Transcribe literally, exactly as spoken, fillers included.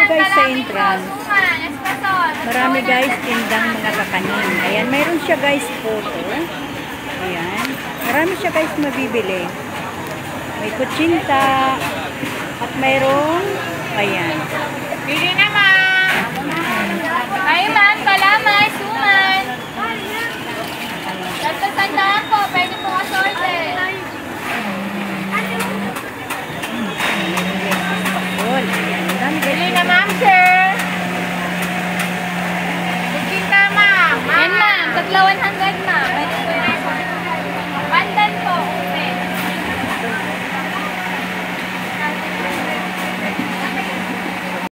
guys sa entrance. Marami guys tindang mga kakanin. Ayan, mayroon siya guys photo. Ayan. Marami siya guys mabibili. May kutsinta. At mayroong, ayan. Pili naman. Ay man, palamay, suman. Santa-sandaan po, pwede po ka-sorte. Pili na ma'am, sir. Kutsinta ma'am. Yan ma'am, tatla one hundred ma'am.